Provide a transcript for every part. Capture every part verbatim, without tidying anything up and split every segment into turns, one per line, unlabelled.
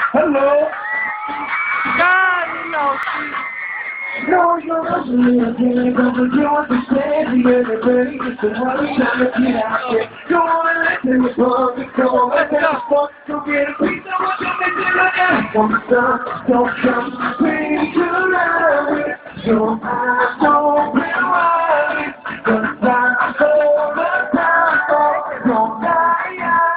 Hello.
God, no,
No, you're not me again, but you understand the other day. It's the one trying to get out there. Don't wanna let them above it, don't wanna let them fuck. Don't get a piece of what you're missing right now. From the sun, don't come, bring to life. Your eyes don't be right. Gonna find all the time, don't die.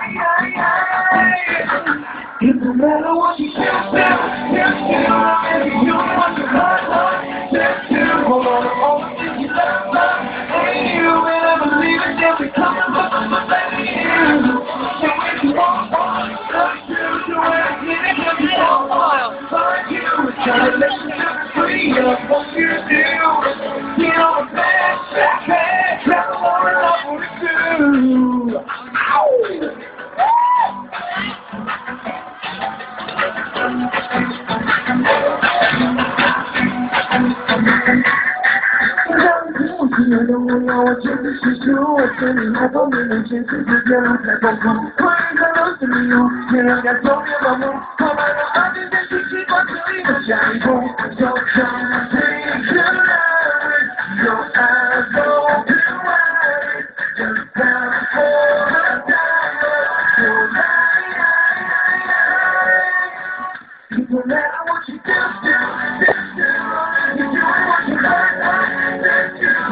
It don't matter what you say, just do, just do, and you want your heart, heart, just do. Hold on, hold on, you love, love, ain't you, and I believe it, they'll be coming, but I'm not letting you. So if you want, want, just do, do it, get it, just do, find you, try to let you free of what you do. Get on the bed, back, back, travel all around what you do. Ow! I don't know what you think she's doing. I don't know what you think she's doing. I don't know what you think she's doing. I don't know what you think she's doing. I don't know what you think she's doing. Your eyes don't be right. Just time for a time. Your life. No matter what you do, do, do, do. You do what you like, like, do, do.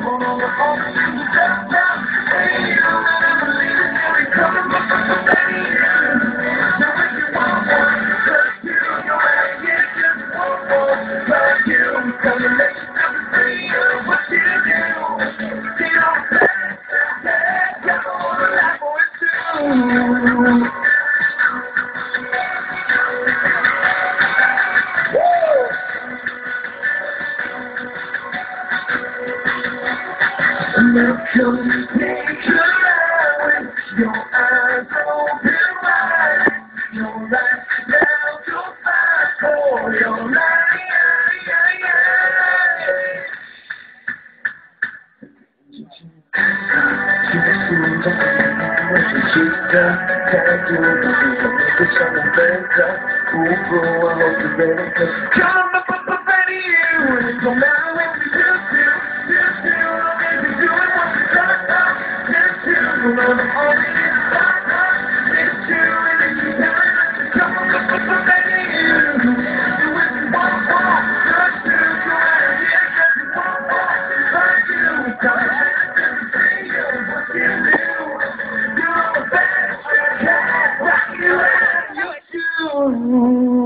Now come take your life, your eyes open wide, your life now to fight for your life. Chica, can't do it, it's on the bed, ooh, bro, I hope you're ready, cause come up with the ready you, and it don't matter what you do, do, do, do, baby, do it what you got, do, do, you know the only thing that's not, it's you, and it's you, come up with the ready you, do it you want, want, just do, go ahead, yeah, just you want, want, like you, come on, just see you, what you do. You know the best, rock you and you.